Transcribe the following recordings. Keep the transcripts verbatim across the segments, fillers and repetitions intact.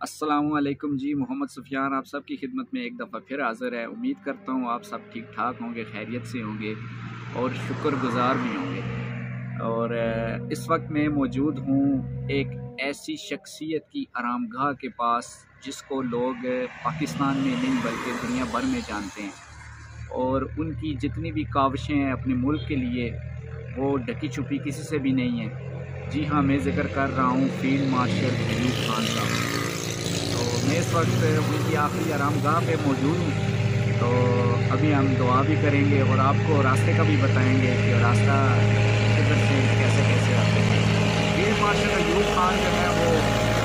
अस्सलामुअलैकुम जी, मोहम्मद सुफ़ियान आप सब की खिदमत में एक दफ़ा फिर हाज़िर है। उम्मीद करता हूँ आप सब ठीक ठाक होंगे, खैरियत से होंगे और शुक्रगुज़ार भी होंगे। और इस वक्त मैं मौजूद हूँ एक ऐसी शख्सियत की आरामगाह के पास जिसको लोग पाकिस्तान में नहीं बल्कि दुनिया भर में जानते हैं, और उनकी जितनी भी काविशें हैं अपने मुल्क के लिए वो ढकी छुपी किसी से भी नहीं है। जी हाँ, मैं ज़िक्र कर रहा हूँ फील्ड मार्शल अयूब खान साहब। तो मैं इस वक्त उनकी आखिरी आरामगाह पे मौजूद हूँ। तो अभी हम दुआ भी करेंगे और आपको रास्ते का भी बताएंगे कि रास्ता किधर से कैसे कैसे आते हैं। फील्ड मार्शल अयूब खान जो है वो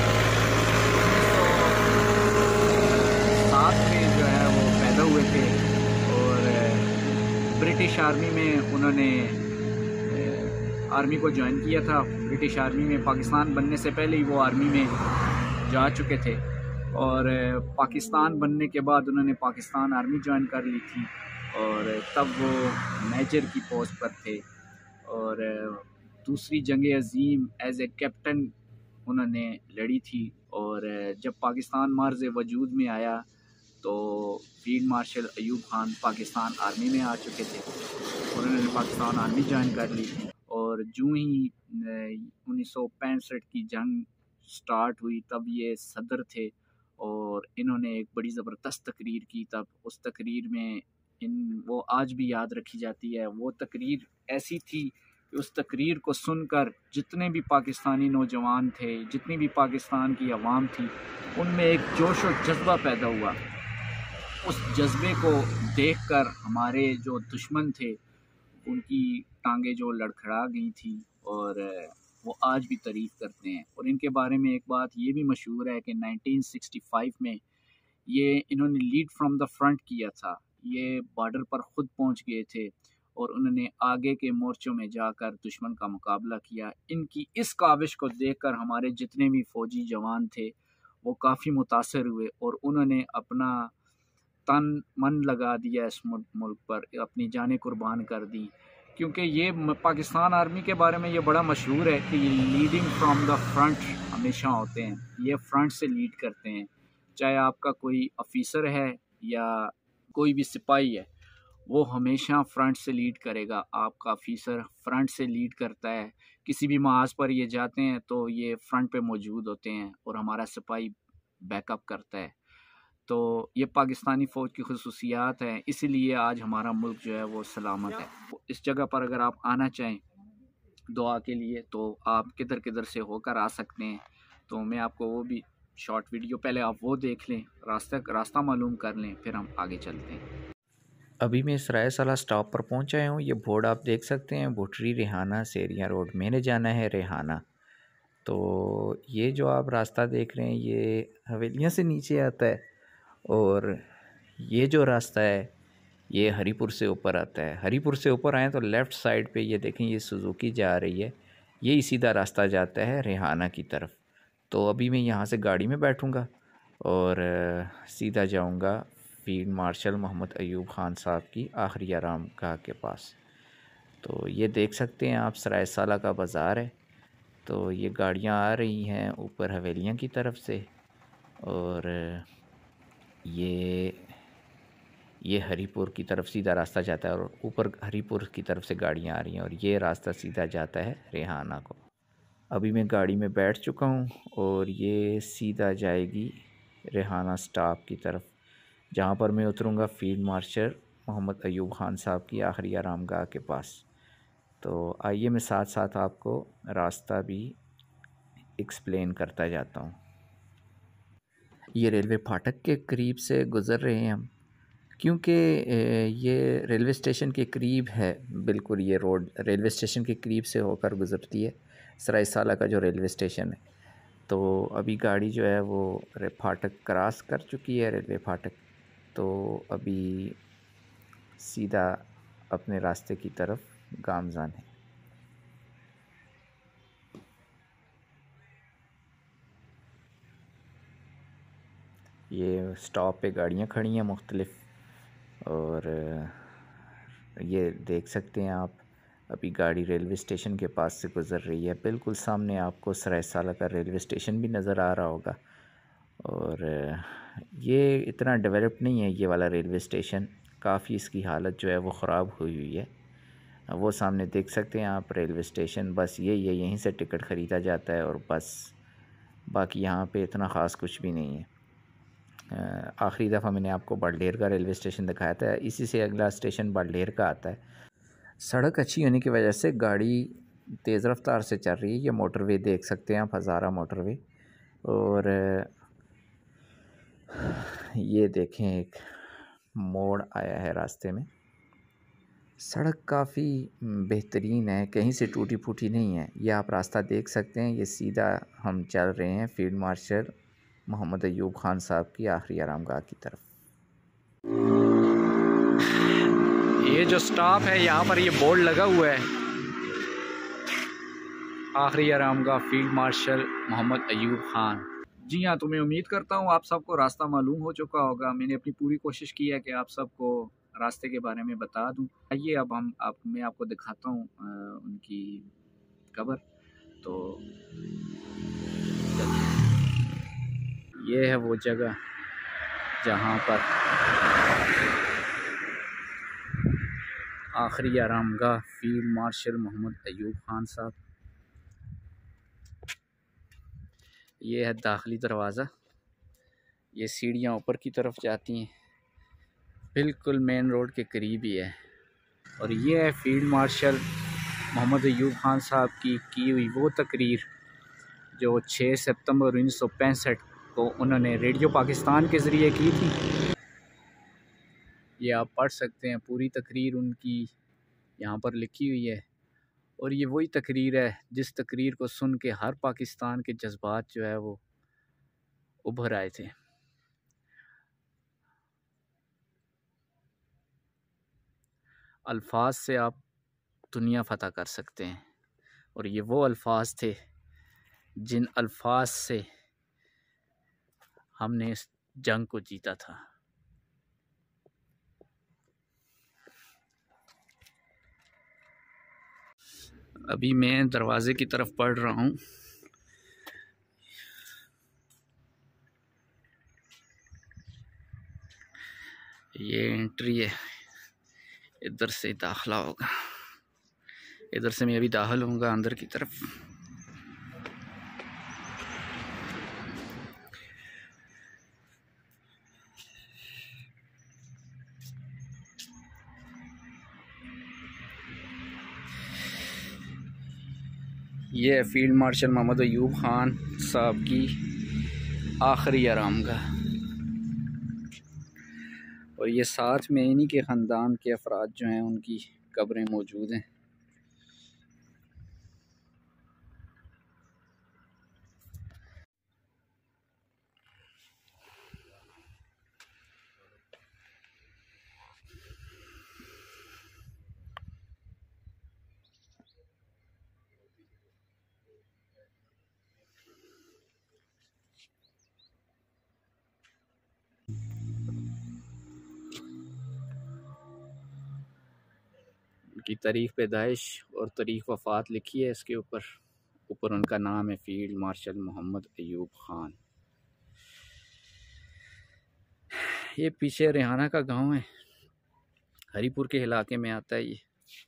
सात में जो है वो पैदा हुए थे और ब्रिटिश आर्मी में उन्होंने आर्मी को ज्वाइन किया था। ब्रिटिश आर्मी में पाकिस्तान बनने से पहले ही वो आर्मी में जा चुके थे और पाकिस्तान बनने के बाद उन्होंने पाकिस्तान आर्मी ज्वाइन कर ली थी और तब वो मेजर की पोस्ट पर थे। और दूसरी जंग अज़ीम एज ए कैप्टन उन्होंने लड़ी थी। और जब पाकिस्तान मार्ज़ वजूद में आया तो field marshal Ayub Khan Pakistan army में आ चुके थे। उन्होंने पाकिस्तान आर्मी ज्वाइन कर ली थी और जूँ ही उन्नीस सौ पैंसठ की जंग स्टार्ट हुई तब ये सदर थे और इन्होंने एक बड़ी ज़बरदस्त तकरीर की। तब उस तकरीर में इन वो आज भी याद रखी जाती है। वो तकरीर ऐसी थी कि उस तकरीर को सुनकर जितने भी पाकिस्तानी नौजवान थे, जितनी भी पाकिस्तान की आवाम थी, उनमें एक जोश और जज्बा पैदा हुआ। उस जज्बे को देखकर हमारे जो दुश्मन थे उनकी टांगें जो लड़खड़ा गई थी और वो आज भी तारीफ़ करते हैं। और इनके बारे में एक बात ये भी मशहूर है कि नाइनटीन सिक्सटी फाइव में ये इन्होंने लीड फ्रॉम द फ्रंट किया था। ये बॉर्डर पर ख़ुद पहुंच गए थे और उन्होंने आगे के मोर्चों में जाकर दुश्मन का मुकाबला किया। इनकी इस काविश को देखकर हमारे जितने भी फ़ौजी जवान थे वो काफ़ी मुतासर हुए और उन्होंने अपना तन मन लगा दिया इस मुल्क पर, अपनी जानें कुर्बान कर दी। क्योंकि ये पाकिस्तान आर्मी के बारे में ये बड़ा मशहूर है कि ये लीडिंग फ्रॉम द फ्रंट हमेशा होते हैं। ये फ्रंट से लीड करते हैं, चाहे आपका कोई ऑफिसर है या कोई भी सिपाही है, वो हमेशा फ्रंट से लीड करेगा। आपका ऑफिसर फ्रंट से लीड करता है। किसी भी महाज पर ये जाते हैं तो ये फ्रंट पे मौजूद होते हैं और हमारा सिपाही बैकअप करता है। तो ये पाकिस्तानी फ़ौज की खुसूसियात हैं, इसीलिए आज हमारा मुल्क जो है वो सलामत है। इस जगह पर अगर आप आना चाहें दुआ के लिए तो आप किधर किधर से होकर आ सकते हैं। तो मैं आपको वो भी शॉर्ट वीडियो, पहले आप वो देख लें, रास्ता रास्ता मालूम कर लें, फिर हम आगे चलते हैं। अभी मैं सराय साला स्टॉप पर पहुंच आया हूँ। ये बोर्ड आप देख सकते हैं, भुटरी रेहाना सेरिया रोड। मैंने जाना है रेहाना। तो ये जो आप रास्ता देख रहे हैं ये हवेलियाँ से नीचे आता है और ये जो रास्ता है ये हरीपुर से ऊपर आता है। हरीपुर से ऊपर आए तो लेफ़्ट साइड पे ये देखें, ये सुजुकी जा रही है, ये सीधा रास्ता जाता है रेहाना की तरफ। तो अभी मैं यहाँ से गाड़ी में बैठूँगा और सीधा जाऊँगा फील्ड मार्शल मोहम्मद अयूब ख़ान साहब की आखिरी आरामगाह के पास। तो ये देख सकते हैं आप, सराय साला का बाज़ार है। तो ये गाड़ियाँ आ रही हैं ऊपर हवेलियाँ की तरफ से और ये ये हरीपुर की तरफ सीधा रास्ता जाता है और ऊपर हरीपुर की तरफ से गाड़ियाँ आ रही हैं और ये रास्ता सीधा जाता है रेहाना को। अभी मैं गाड़ी में बैठ चुका हूँ और ये सीधा जाएगी रेहाना स्टॉप की तरफ, जहाँ पर मैं उतरूँगा फील्ड मार्शल मोहम्मद अयूब ख़ान साहब की आखिरी आरामगाह के पास। तो आइए मैं साथ साथ आपको रास्ता भी एक्सप्लेन करता जाता हूँ। ये रेलवे फाटक के करीब से गुज़र रहे हैं हम, क्योंकि ये रेलवे स्टेशन के करीब है। बिल्कुल ये रोड रेलवे स्टेशन के करीब से होकर गुज़रती है, सराय साला का जो रेलवे स्टेशन है। तो अभी गाड़ी जो है वो फाटक क्रॉस कर चुकी है, रेलवे फाटक। तो अभी सीधा अपने रास्ते की तरफ गामज़ान है। ये स्टॉप पे गाड़ियाँ खड़ी हैं मुख्तलिफ़, और ये देख सकते हैं आप अभी गाड़ी रेलवे स्टेशन के पास से गुज़र रही है। बिल्कुल सामने आपको सराय साला का रेलवे स्टेशन भी नज़र आ रहा होगा और ये इतना डेवलप नहीं है ये वाला रेलवे स्टेशन, काफ़ी इसकी हालत जो है वो ख़राब हुई हुई है। वो सामने देख सकते हैं आप रेलवे स्टेशन, बस यही है, यहीं से टिकट ख़रीदा जाता है और बस, बाकी यहाँ पे इतना ख़ास कुछ भी नहीं है। आखिरी दफ़ा मैंने आपको बाड़लेर का रेलवे स्टेशन दिखाया था, इसी से अगला स्टेशन बाड़लेर का आता है। सड़क अच्छी होने की वजह से गाड़ी तेज़ रफ्तार से चल रही है। ये मोटरवे देख सकते हैं आप, हज़ारा मोटरवे। और ये देखें एक मोड़ आया है रास्ते में। सड़क काफ़ी बेहतरीन है, कहीं से टूटी फूटी नहीं है। ये आप रास्ता देख सकते हैं, ये सीधा हम चल रहे हैं फील्ड मार्शल मोहम्मद अयूब ख़ान साहब की आखिरी आरामगाह की तरफ। ये जो स्टॉप है यहाँ पर ये बोर्ड लगा हुआ है, आखिरी आरामगाह फील्ड मार्शल मोहम्मद अयूब ख़ान। जी हाँ, तो मैं उम्मीद करता हूँ आप सबको रास्ता मालूम हो चुका होगा। मैंने अपनी पूरी कोशिश की है कि आप सबको रास्ते के बारे में बता दूँ। आइए अब हम आप मैं आपको दिखाता हूँ उनकी कब्र। तो ये है वो जगह जहाँ पर आखिरी आरामगाह फील्ड मार्शल मोहम्मद अयूब ख़ान साहब। ये है दाखिली दरवाज़ा, ये सीढ़ियाँ ऊपर की तरफ जाती हैं, बिल्कुल मेन रोड के करीब ही है। और ये है फील्ड मार्शल मोहम्मद अयूब ख़ान साहब की की हुई वो तकरीर जो छः सितंबर उन्नीस सौ पैंसठ को उन्होंने रेडियो पाकिस्तान के ज़रिए की थी। ये आप पढ़ सकते हैं, पूरी तकरीर उनकी यहाँ पर लिखी हुई है। और ये वही तकरीर है जिस तकरीर को सुन के हर पाकिस्तान के जज्बात जो है वो उभर आए थे। अल्फाज से आप दुनिया फ़तह कर सकते हैं, और ये वो अल्फाज थे जिन अल्फाज से हमने इस जंग को जीता था। अभी मैं दरवाज़े की तरफ पढ़ रहा हूँ। ये एंट्री है, इधर से दाखिला होगा, इधर से मैं अभी दाखिल होऊंगा अंदर की तरफ। ये है फील्ड मार्शल मोहम्मद अयूब ख़ान साहब की आखिरी आरामगाह, और ये साथ में इन्हीं के ख़ानदान के अफराद जो हैं उनकी कब्रें मौजूद हैं। उनकी तारीख़ पैदाइश और तारीख़ वफ़ात लिखी है इसके ऊपर। ऊपर उनका नाम है फील्ड मार्शल मोहम्मद अयूब ख़ान। ये पीछे रेहाना का गांव है, हरीपुर के इलाके में आता है ये।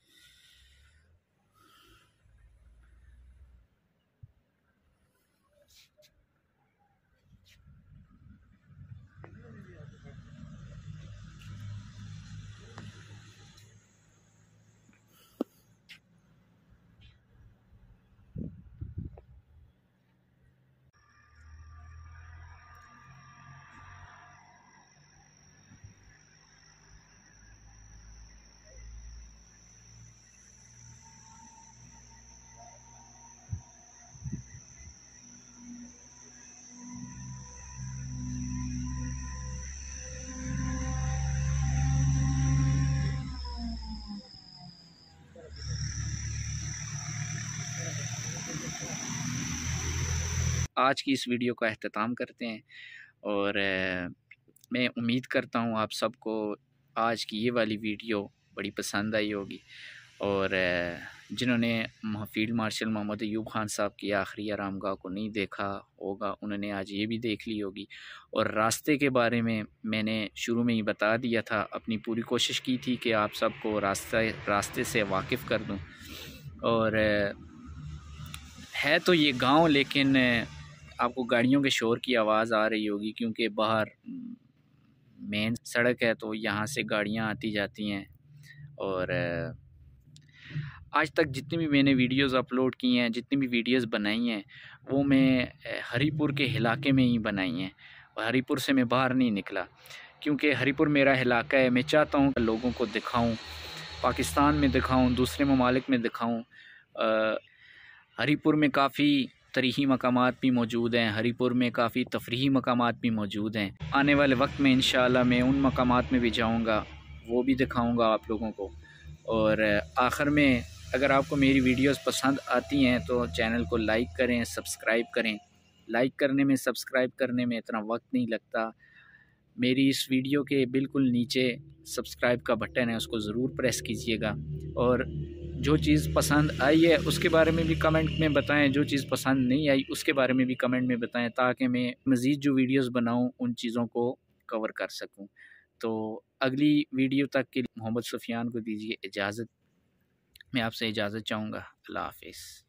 आज की इस वीडियो का अख्ताम करते हैं, और मैं उम्मीद करता हूँ आप सबको आज की ये वाली वीडियो बड़ी पसंद आई होगी। और जिन्होंने फील्ड मार्शल मोहम्मद अयूब ख़ान साहब की आखिरी आरामगाह को नहीं देखा होगा उन्होंने आज ये भी देख ली होगी। और रास्ते के बारे में मैंने शुरू में ही बता दिया था, अपनी पूरी कोशिश की थी कि आप सबको रास्ता रास्ते से वाकिफ़ कर दूं। और है तो ये गांव, लेकिन आपको गाड़ियों के शोर की आवाज़ आ रही होगी क्योंकि बाहर मेन सड़क है तो यहाँ से गाड़ियाँ आती जाती हैं। और आज तक जितनी भी मैंने वीडियोस अपलोड की हैं, जितनी भी वीडियोस बनाई हैं, वो मैं हरीपुर के इलाके में ही बनाई हैं। और हरीपुर से मैं बाहर नहीं निकला क्योंकि हरीपुर मेरा इलाका है। मैं चाहता हूँ लोगों को दिखाऊं, पाकिस्तान में दिखाऊं, दूसरे ममालिक में दिखाऊं। हरीपुर में काफ़ी तरीही मकामात भी मौजूद हैं, हरीपुर में काफ़ी तफरीही मकामात भी मौजूद हैं। आने वाले वक्त में इंशाल्लाह मैं उन मकामात में भी जाऊँगा, वो भी दिखाऊँगा आप लोगों को। और आखिर में अगर आपको मेरी वीडियोस पसंद आती हैं तो चैनल को लाइक करें, सब्सक्राइब करें। लाइक करने में, सब्सक्राइब करने में इतना वक्त नहीं लगता। मेरी इस वीडियो के बिल्कुल नीचे सब्सक्राइब का बटन है, उसको ज़रूर प्रेस कीजिएगा। और जो चीज़ पसंद आई है उसके बारे में भी कमेंट में बताएं, जो चीज़ पसंद नहीं आई उसके बारे में भी कमेंट में बताएं, ताकि मैं मज़ीद जो वीडियोस बनाऊं उन चीज़ों को कवर कर सकूं। तो अगली वीडियो तक के मोहम्मद सुफियान को दीजिए इजाज़त। मैं आपसे इजाज़त चाहूँगा। अल्लाह हाफ़िज़।